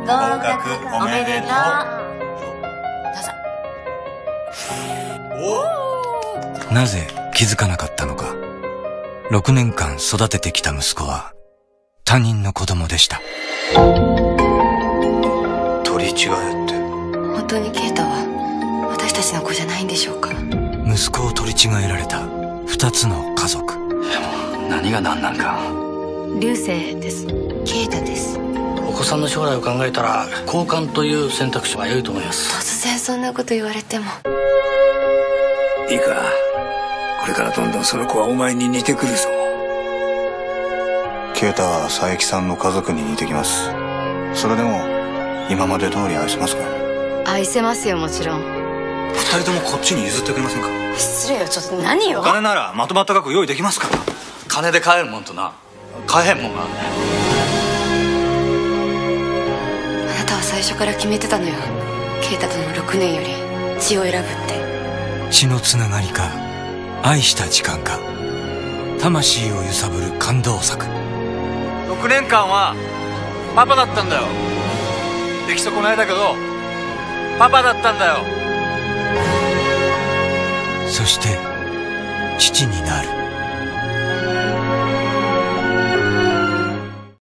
合格おめでとう。 どうぞ。なぜ気づかなかったのか。6年間育ててきた息子は他人の子供でした。取り違えって。 本当に啓太は私たちの子じゃないんでしょうか。 息子を取り違えられた2つの家族。 でも何が何なんか。 流星です。啓太です。 お子さんの将来を考えたら交換という選択肢は良いと思います。 突然そんなこと言われても。 いいか、これからどんどんその子はお前に似てくるぞ。 啓太は佐伯さんの家族に似てきます。それでも今まで通り愛せますか？ 愛せますよ、もちろん。 2人ともこっちに譲ってくれませんか？ 失礼よ、ちょっと何よ。 お金ならまとまった額用意できますから。 金で買えるもんとな買えへんもんがあんねん。 あなたは最初から決めてたのよ。啓太との6年より血を選ぶって。 血のつながりか、愛した時間か、魂を揺さぶる感動作。 6年間はパパだったんだよ。出来損ないだけどパパだったんだよ。 そして父になる。